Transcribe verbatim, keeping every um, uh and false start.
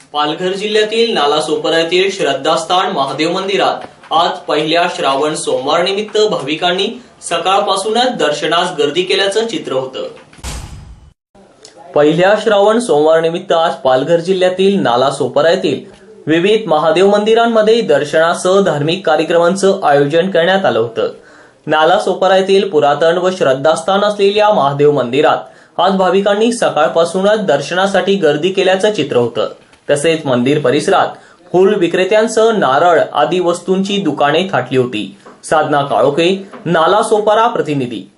पालघर जिल्ह्यातील नालासोपारा येथील श्रद्धास्थान महादेव मंदिरात आज पहिल्या श्रावण सोमवार निमित्त भाविकांनी सकाळपासूनच दर्शनास गर्दी केल्याचं चित्र होतं। पहिल्या श्रावण सोमवार निमित्त आज पालघर जिल्ह्यातील नालासोपारा येथील विविध महादेव मंदिरांमध्ये दर्शनासह धार्मिक कार्यक्रमांचं आयोजन करण्यात आलं होतं। नालासोपारा येथील पुरातन व श्रद्धास्थान असलेल्या महादेव मंदिरात आज भाविकांनी सकाळपासूनच दर्शनासाठी गर्दी केल्याचं चित्र होतं। तसेच मंदिर परिसरात फूल विक्रेत्यांसह नारळ आदी वस्तूंची दुकाने थाटली होती। साधना काळोखे, नालासोपारा प्रतिनिधी।